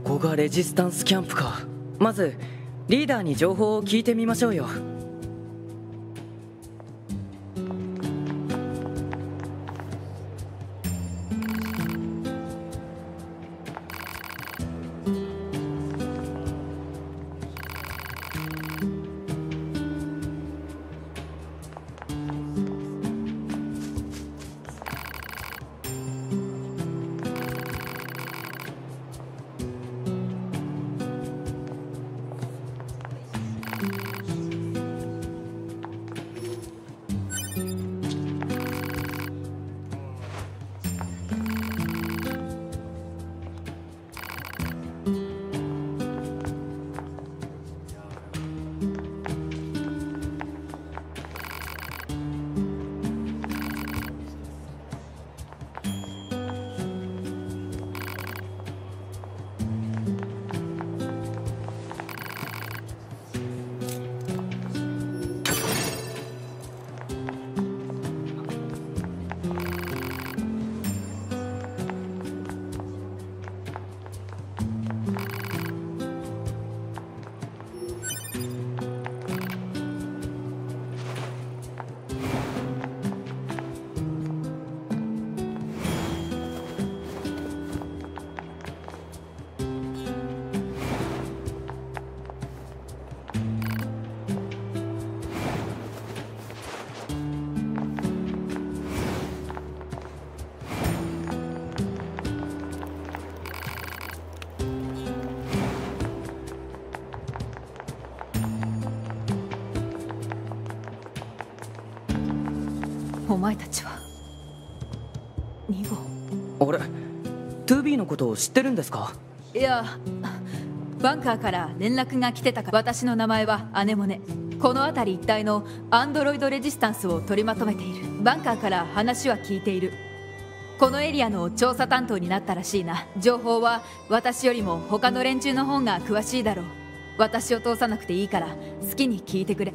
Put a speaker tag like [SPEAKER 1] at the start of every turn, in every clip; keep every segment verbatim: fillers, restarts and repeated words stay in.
[SPEAKER 1] こがレジスタンスキャンプか。まずリーダーに情報を聞いてみましょうよ。
[SPEAKER 2] お前たちはに号。
[SPEAKER 1] あれ ツービー のことを知ってるんですか？
[SPEAKER 2] いや、バンカーから連絡が来てたから。私の名前はアネモネ。この辺り一帯のアンドロイドレジスタンスを取りまとめている。バンカーから話は聞いている。このエリアの調査担当になったらしいな。情報は私よりも他の連中の方が詳しいだろう。私を通さなくていいから好きに聞いてくれ。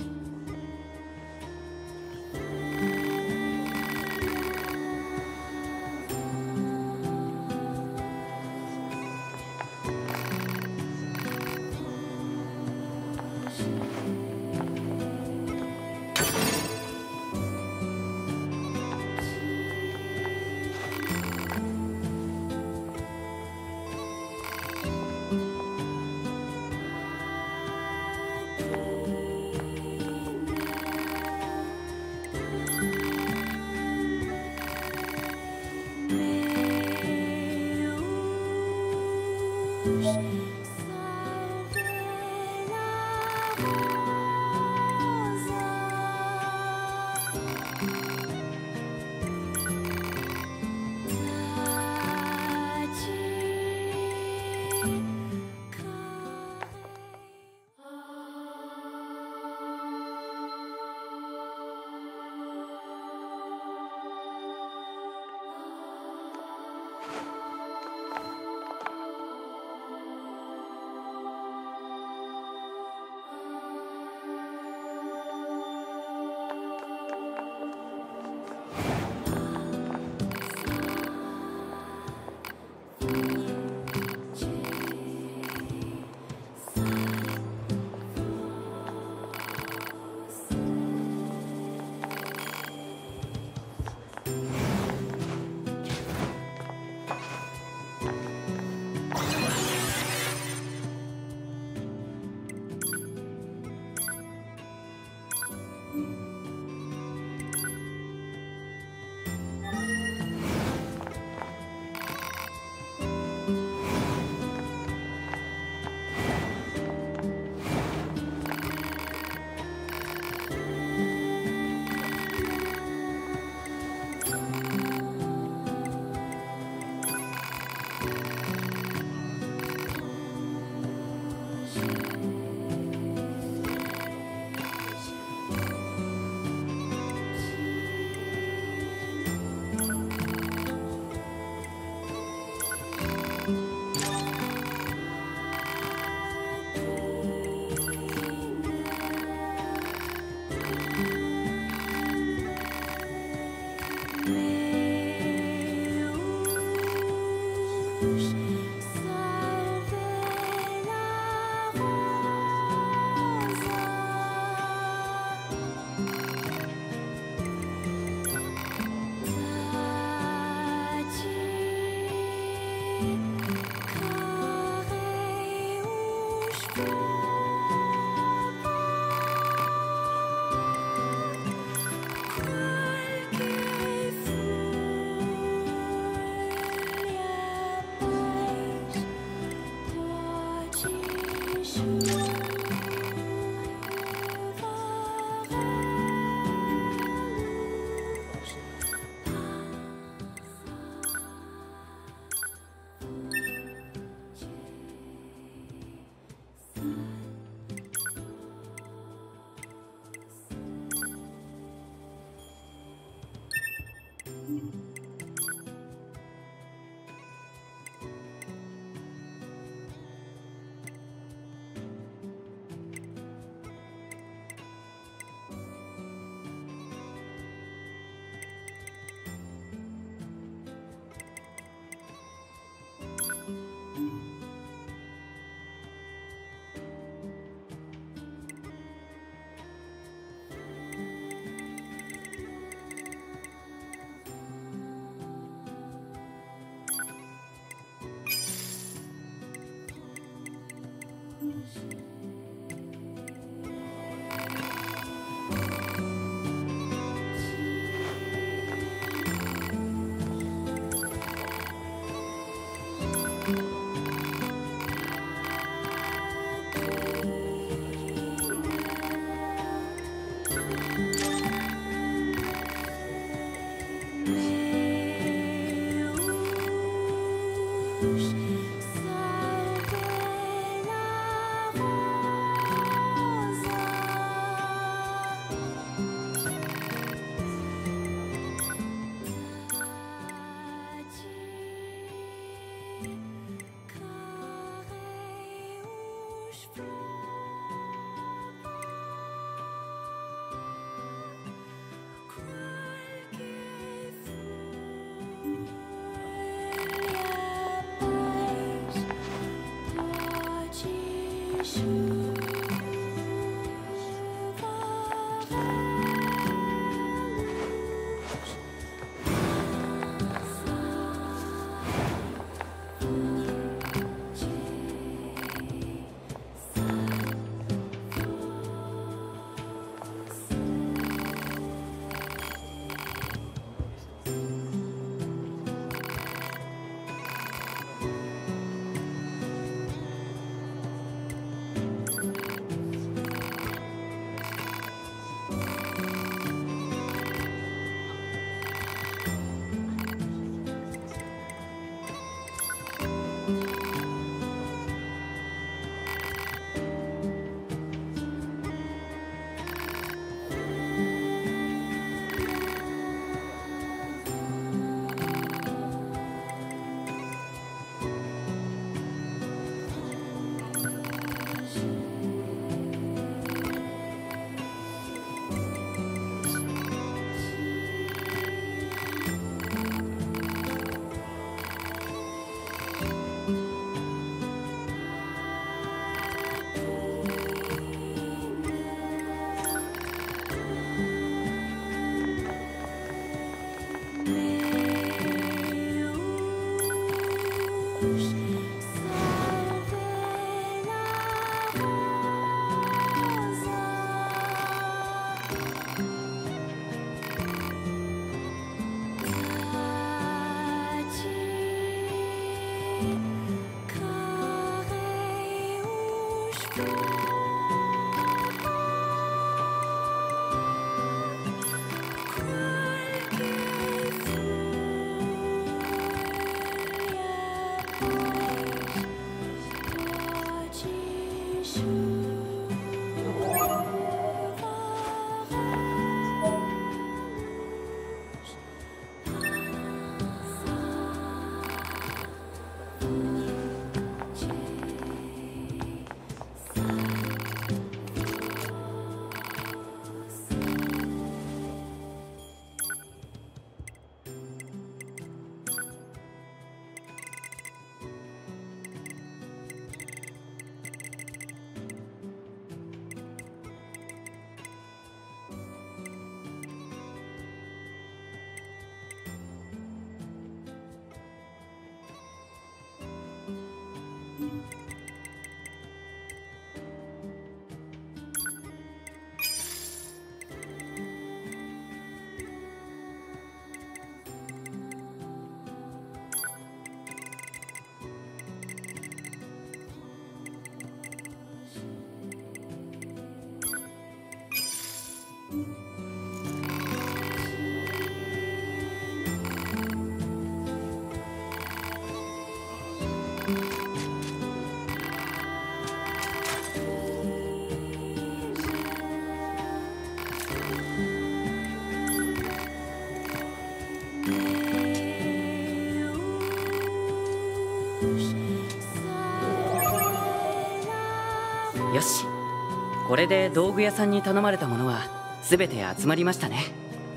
[SPEAKER 1] よし、これで道具屋さんに頼まれたものは全て集まりましたね。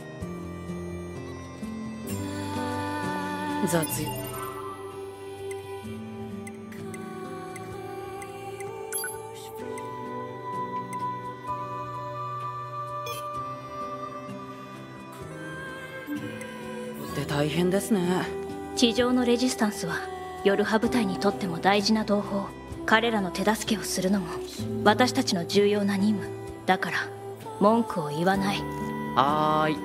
[SPEAKER 1] 雑い。って大変ですね。
[SPEAKER 3] 地上のレジスタンスはヨルハ部隊にとっても大事な同胞。彼らの手助けをするのも私たちの重要な任務だから文句を言わない。
[SPEAKER 1] はーい。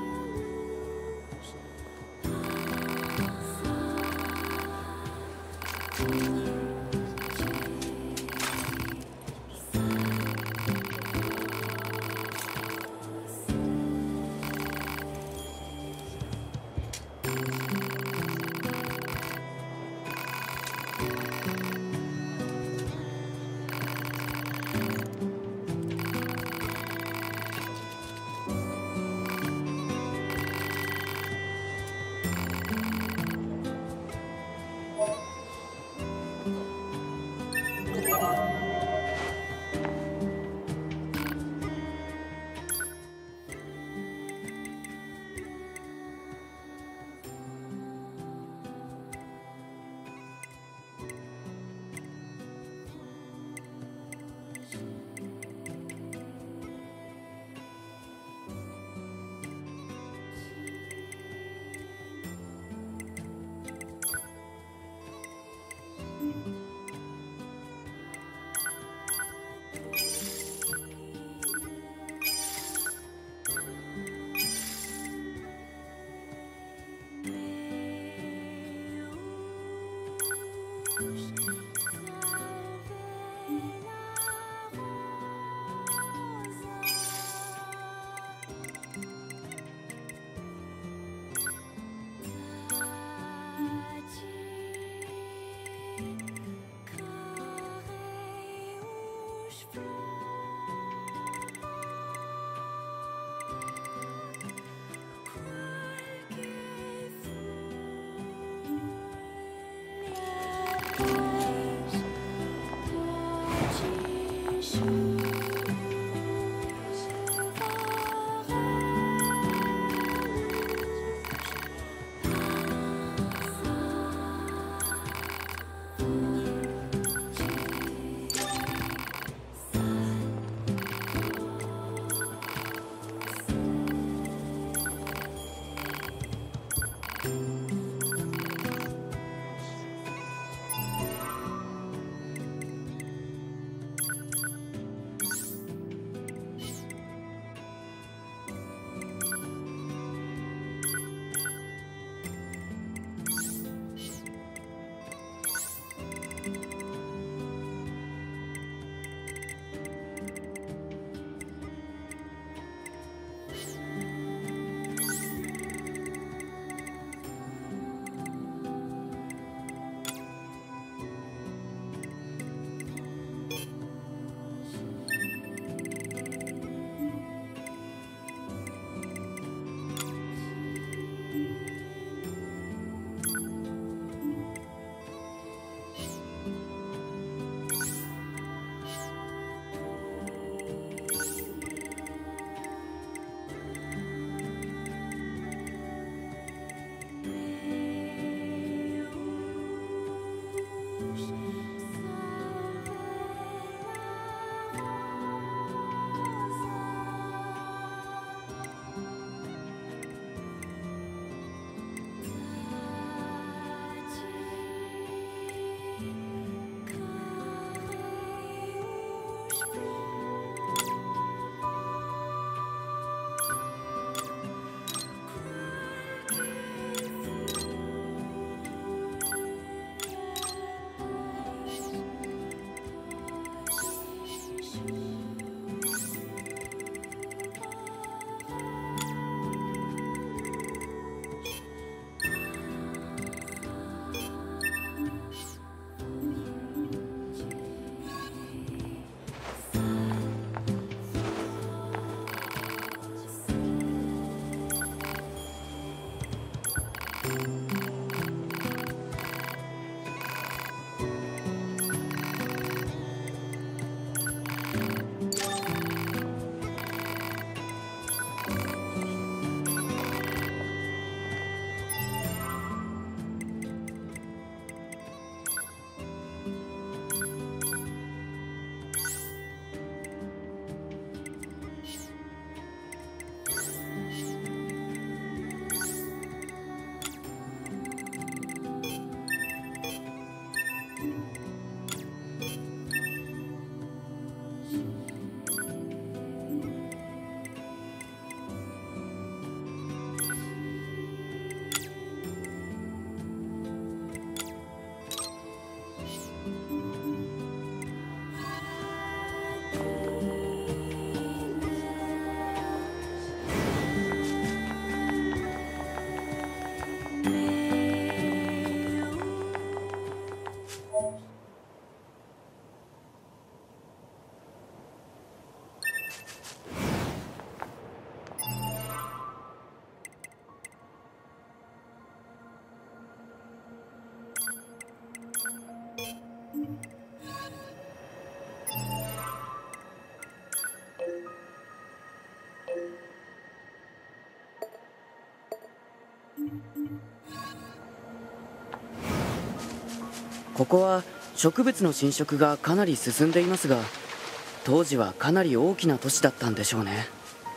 [SPEAKER 1] ここは植物の侵食がかなり進んでいますが、当時はかなり大きな都市だったんでしょうね。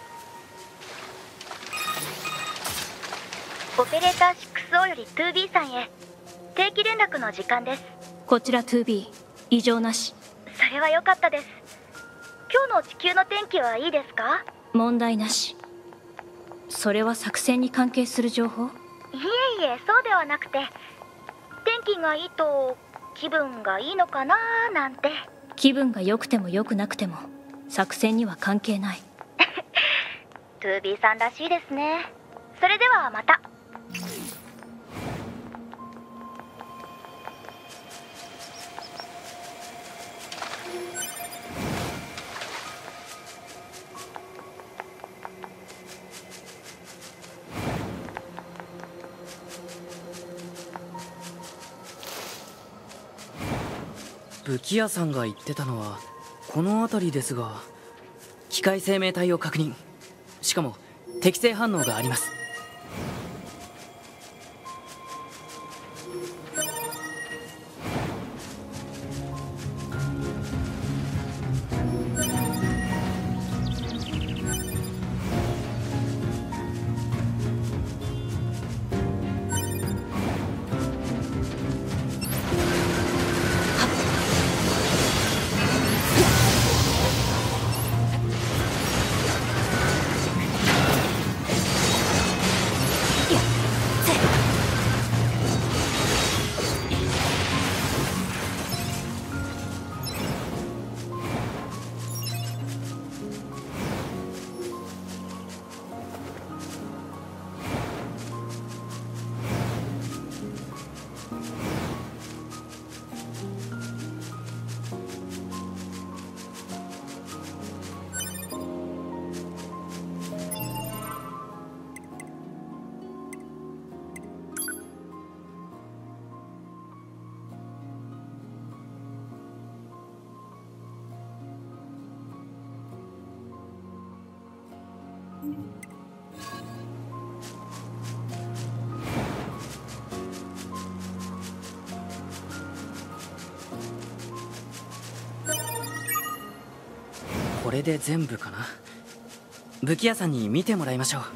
[SPEAKER 4] オペレーター シックスオー より ツービー さんへ定期連絡の時間です。
[SPEAKER 3] こちら ツービー、 異常なし。
[SPEAKER 4] それは良かったです。今日の地球の天気はいいですか？
[SPEAKER 3] 問題なし。それは作戦に関係する情報？
[SPEAKER 4] いえいえ、そうではなくて、天気がいいと気分がいいのかなーなんて。
[SPEAKER 3] 気分が良くても良くなくても作戦には関係ない。
[SPEAKER 4] ツービー さんらしいですね。それではまた。
[SPEAKER 1] 武器屋さんが言ってたのはこの辺りですが、機械生命体を確認。しかも適正反応があります。これで全部かな。武器屋さんに見てもらいましょう。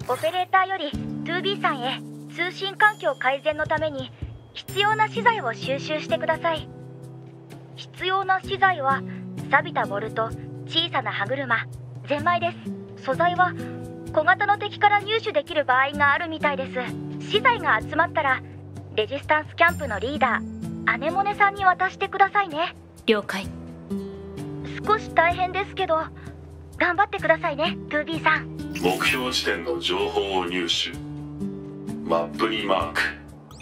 [SPEAKER 4] オペレーターより ツービー さんへ通信環境改善のために必要な資材を収集してください。必要な資材は錆びたボルト、小さな歯車、ゼンマイです。素材は小型の敵から入手できる場合があるみたいです。資材が集まったらレジスタンスキャンプのリーダーアネモネさんに渡してくださいね。
[SPEAKER 3] 了解。
[SPEAKER 4] 少し大変ですけど頑張ってくださいね、トゥービー さん。
[SPEAKER 5] 目標地点の情報を入手。マップにマーク。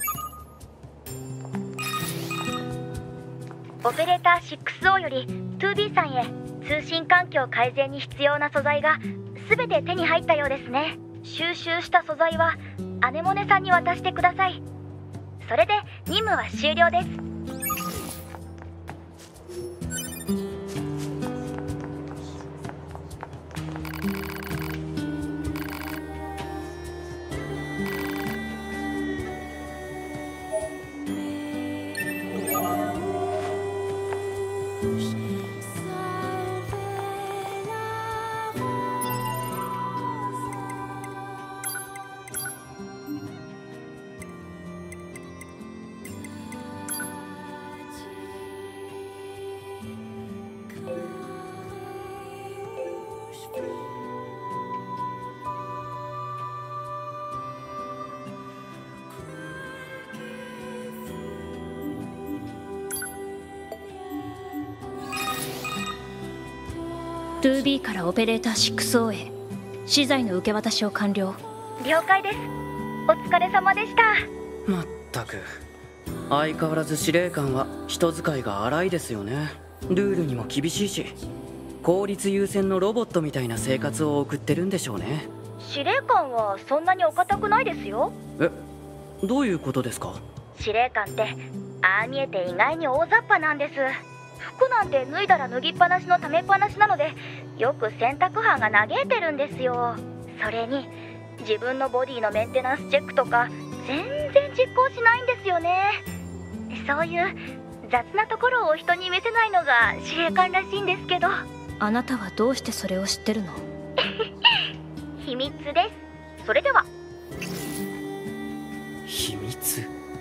[SPEAKER 4] オペレーター シックスオー より トゥービー さんへ通信環境改善に必要な素材が全て手に入ったようですね。収集した素材はアネモネさんに渡してください。それで任務は終了です。
[SPEAKER 3] トゥービー からオペレーター シックスオー へ資材の受け渡しを完了。
[SPEAKER 4] 了解です。お疲れ様でした。
[SPEAKER 1] まったく相変わらず司令官は人使いが荒いですよね。ルールにも厳しいし効率優先のロボットみたいな生活を送ってるんでしょうね。
[SPEAKER 4] 司令官はそんなにお堅くないですよ。
[SPEAKER 1] え、どういうことですか？
[SPEAKER 4] 司令官ってああ見えて意外に大雑把なんです。服なんて脱いだら脱ぎっぱなしのためっぱなしなのでよく洗濯班が嘆いてるんですよ。それに自分のボディのメンテナンスチェックとか全然実行しないんですよね。そういう雑なところを人に見せないのが司令官らしいんですけど。
[SPEAKER 3] あなたはどうしてそれを知ってるの？
[SPEAKER 4] 秘密です。それでは。
[SPEAKER 1] 秘密？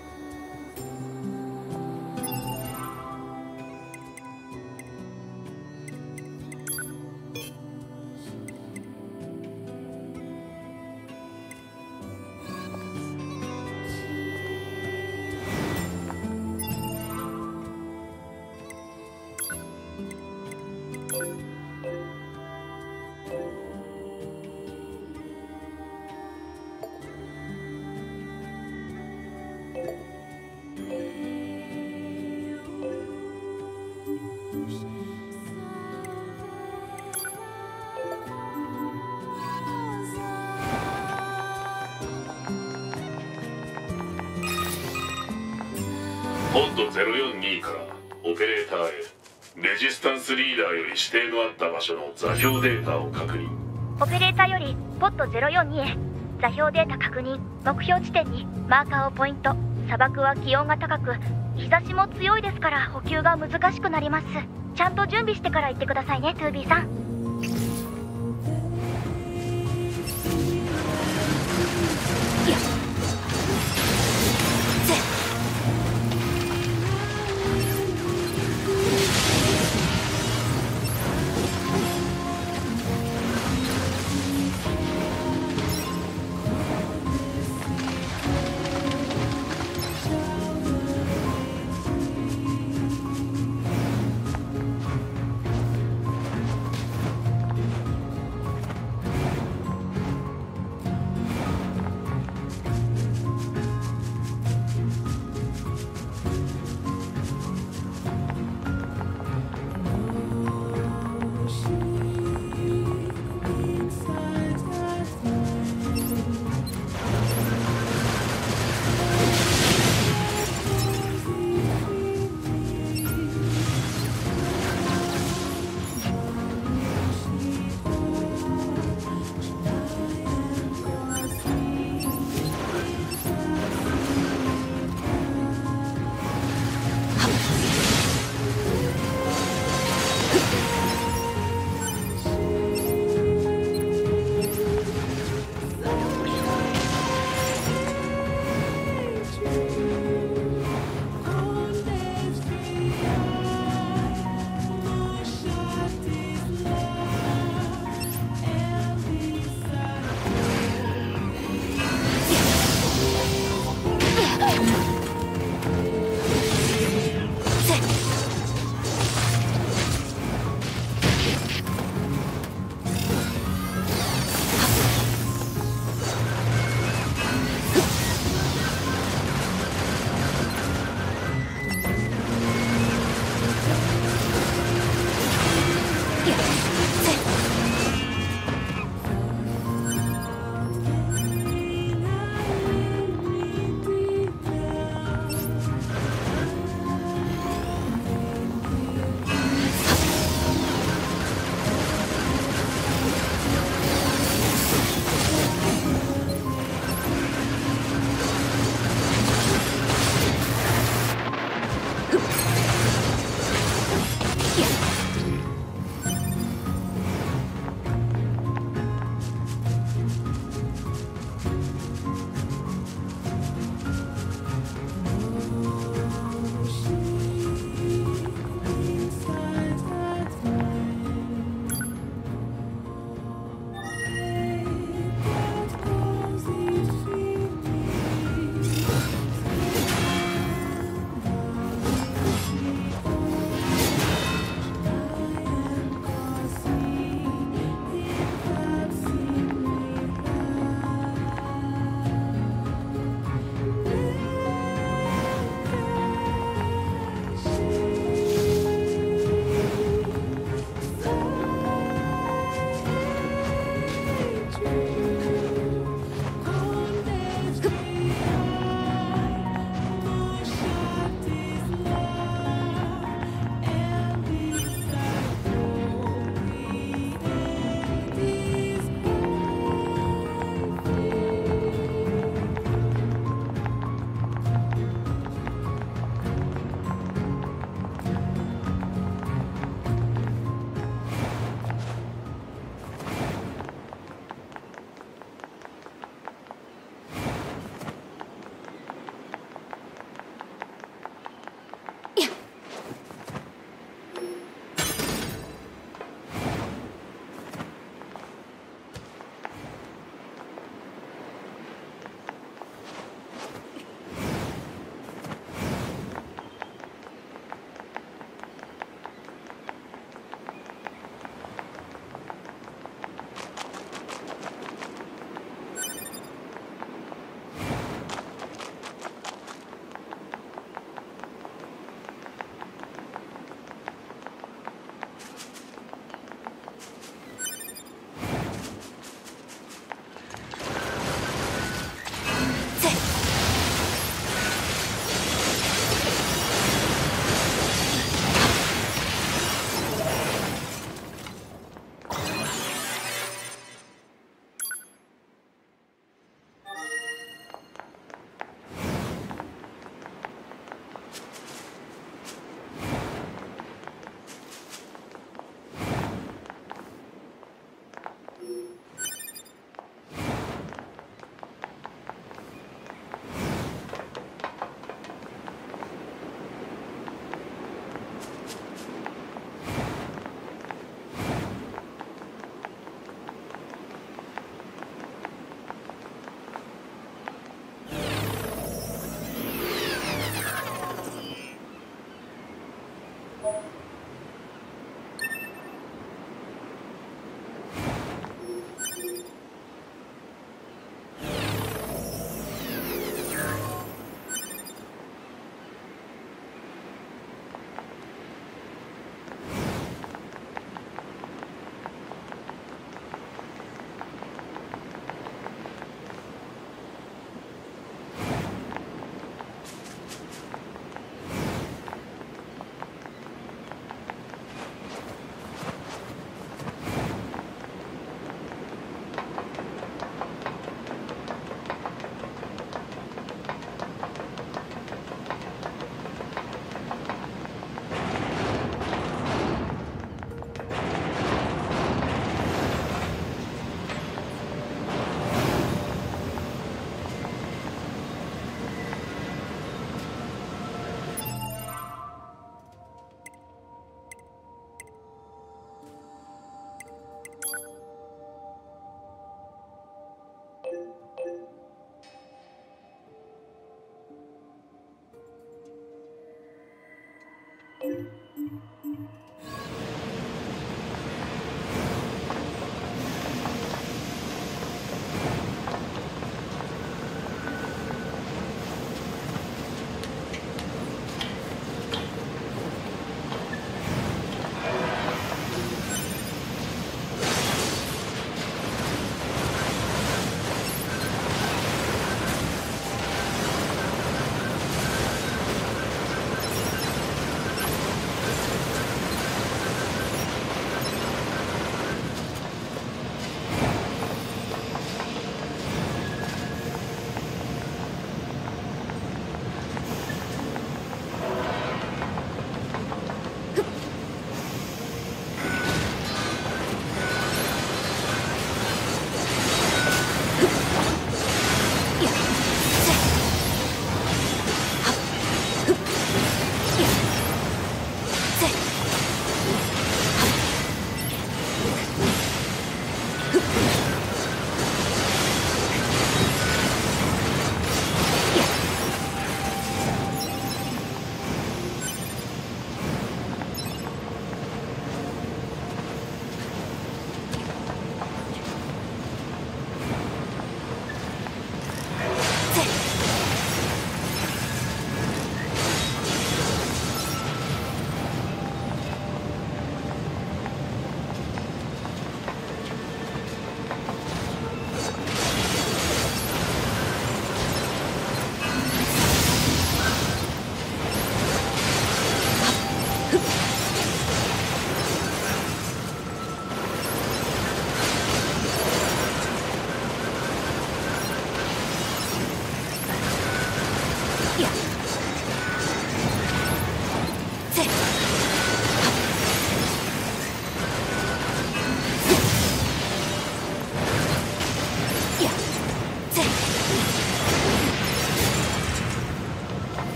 [SPEAKER 5] ポッドゼロよんにからオペレーターへレジスタンスリーダーより指定のあった場所の座標データを確認。
[SPEAKER 4] オペレーターよりポッドゼロよんにへ座標データ確認。目標地点にマーカーをポイント。砂漠は気温が高く日差しも強いですから補給が難しくなります。ちゃんと準備してから行ってくださいね、トゥービー さん。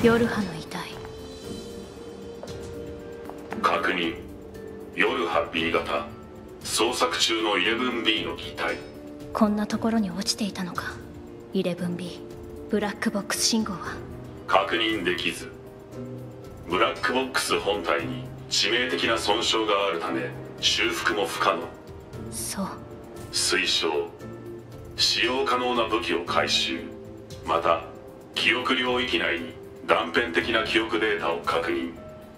[SPEAKER 3] ヨルハの遺体。
[SPEAKER 5] 確認。ヨルハ ビー 型捜索中の イレブンビー の擬態。
[SPEAKER 3] こんなところに落ちていたのか。 イレブンビー ブラックボックス信号は
[SPEAKER 5] 確認できず。ブラックボックス本体に致命的な損傷があるため修復も不可能。
[SPEAKER 3] そう。
[SPEAKER 5] 推奨。使用可能な武器を回収、また記憶領域内に断片的な記憶データを確認。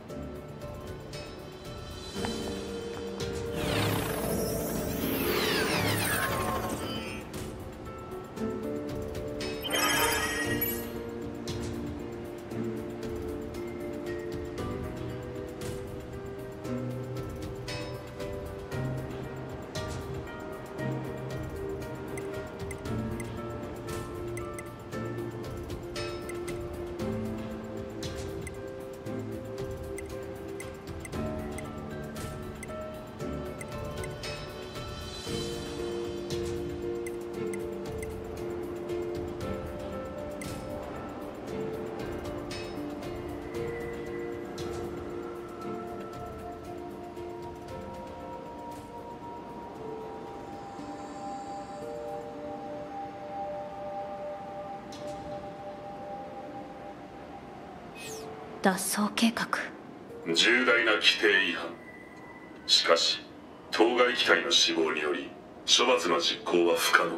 [SPEAKER 3] 脱走計画。
[SPEAKER 5] 重大な規定違反。しかし当該機体の死亡により処罰の実行は不可能。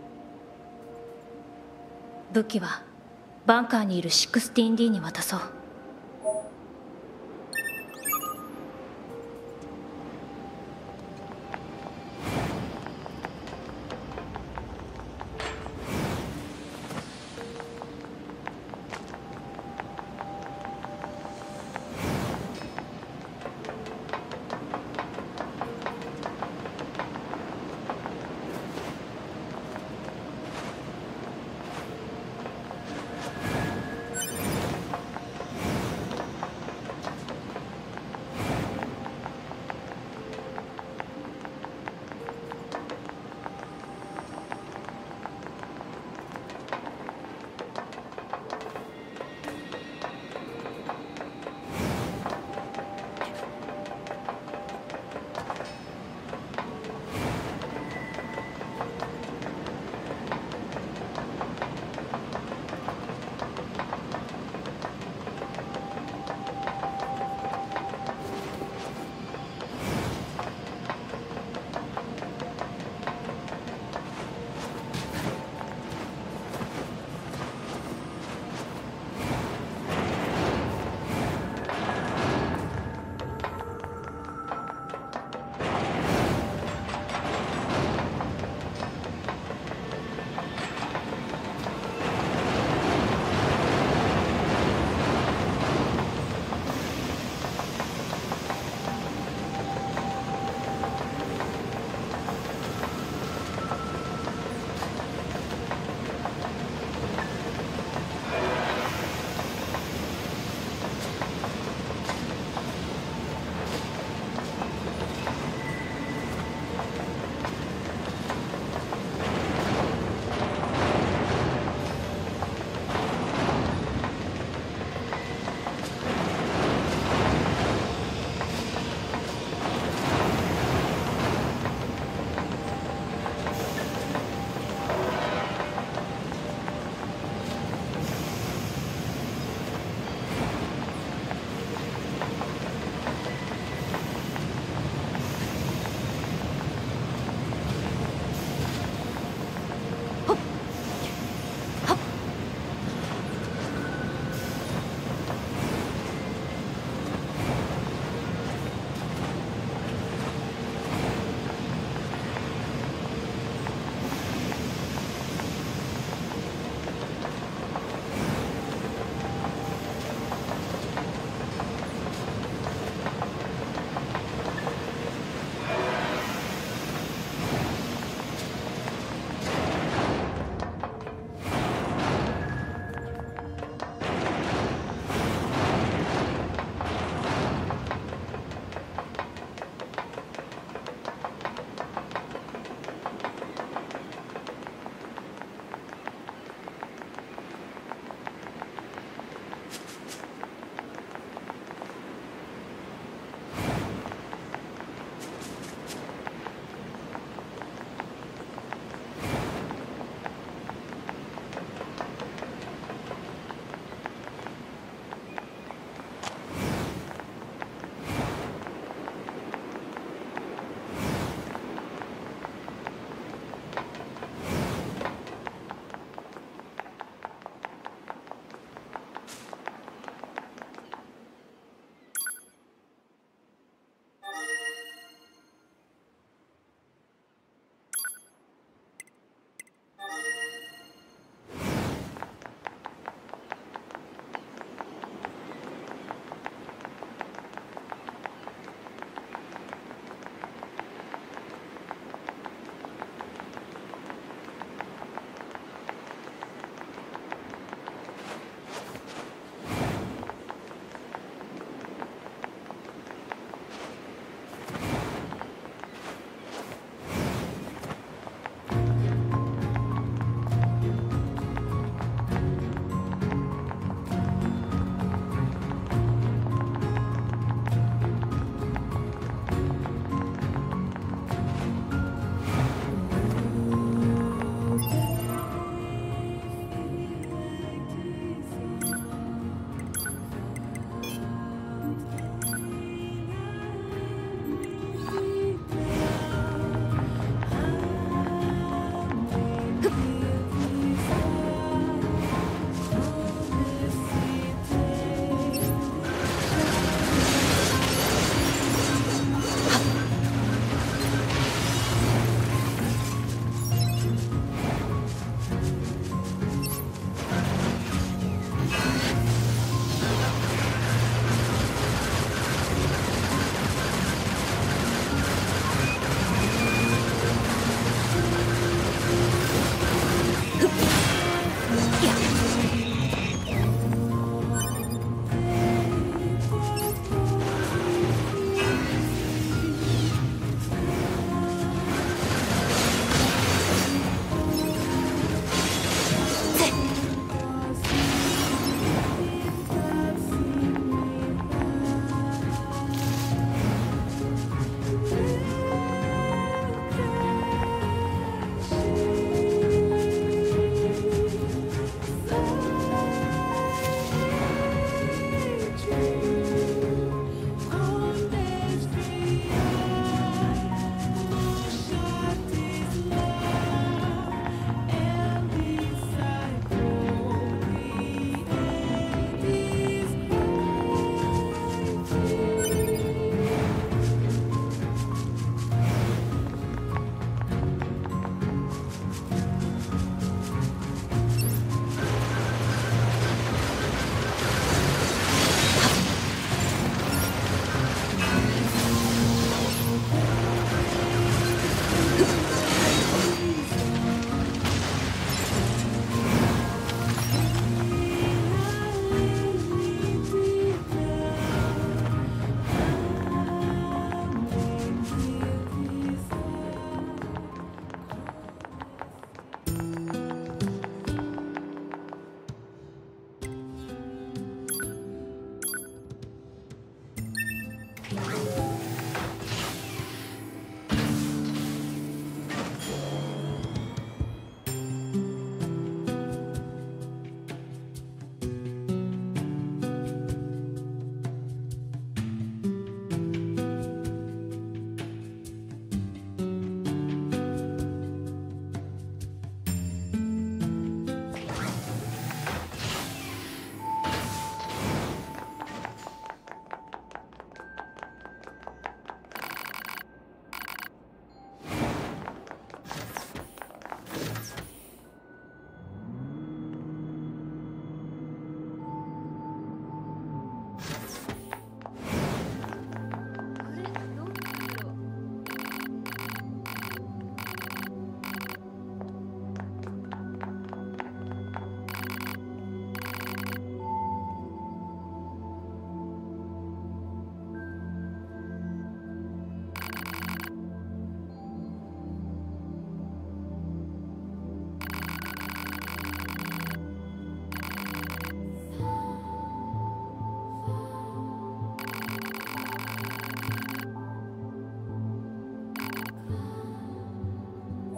[SPEAKER 3] 武器はバンカーにいる シックスティーンディー に渡そう。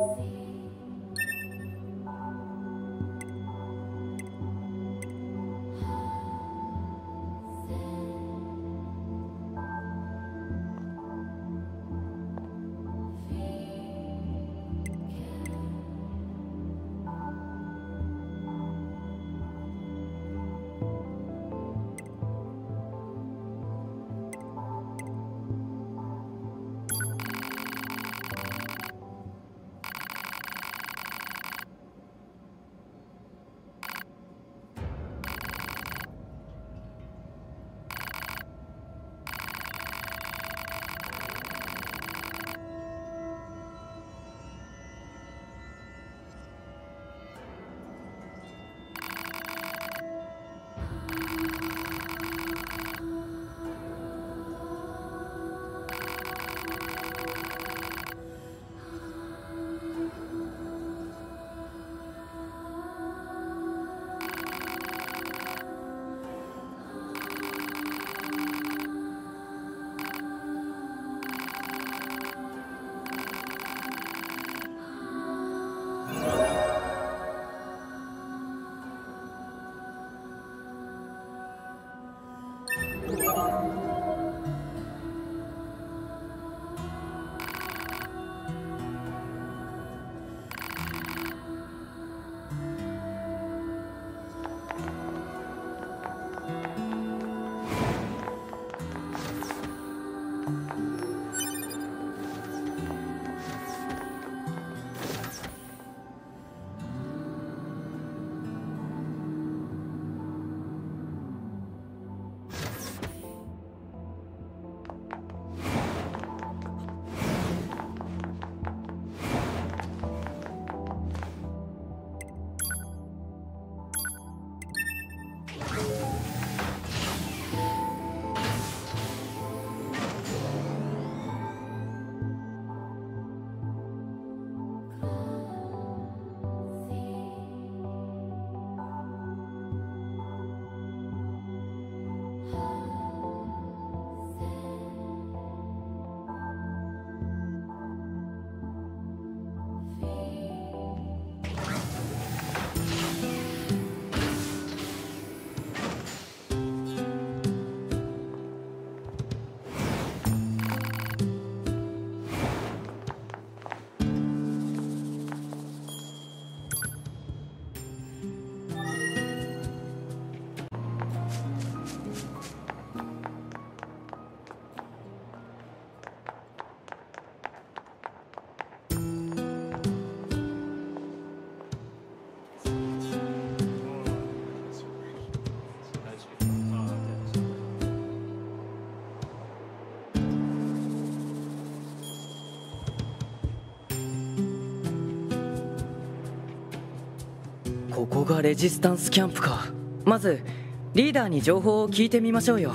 [SPEAKER 1] ここがレジスタンスキャンプか。まずリーダーに情報を聞いてみましょうよ。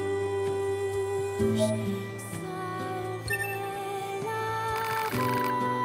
[SPEAKER 6] Salve la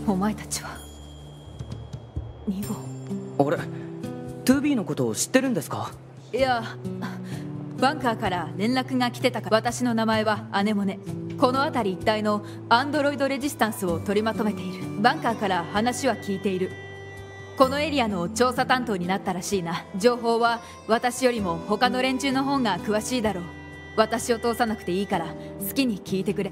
[SPEAKER 2] お前たちはに号。
[SPEAKER 1] あれ トゥービー のことを知ってるんですか？
[SPEAKER 2] いや、バンカーから連絡が来てたから。私の名前はアネモネ。この辺り一帯のアンドロイドレジスタンスを取りまとめている。バンカーから話は聞いている。このエリアの調査担当になったらしいな。情報は私よりも他の連中の方が詳しいだろう。私を通さなくていいから好きに聞いてくれ。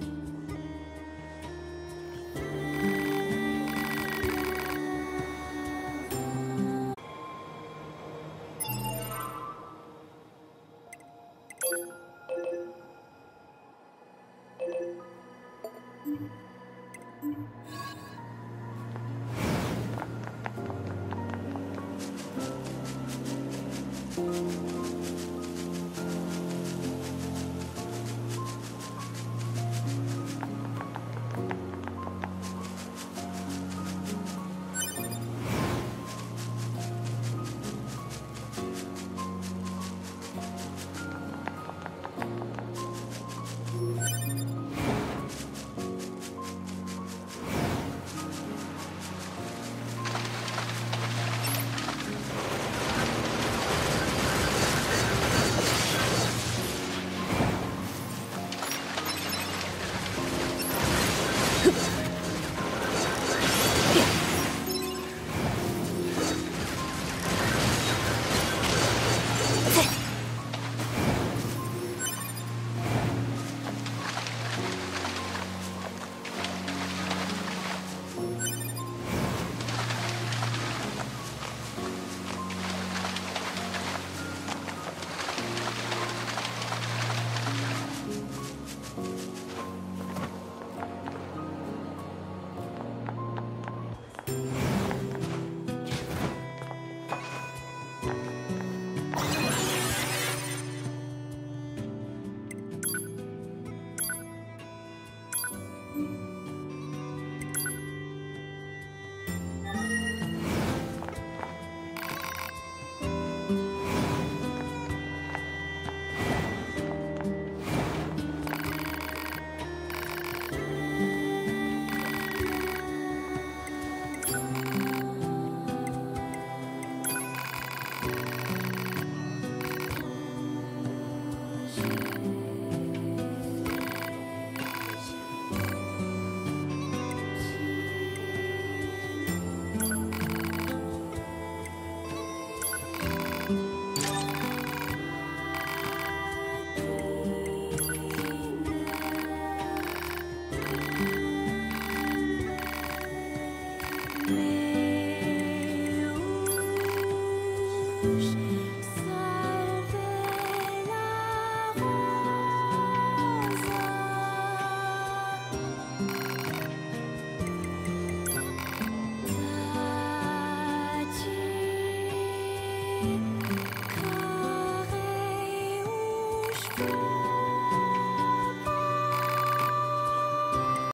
[SPEAKER 6] Carré où je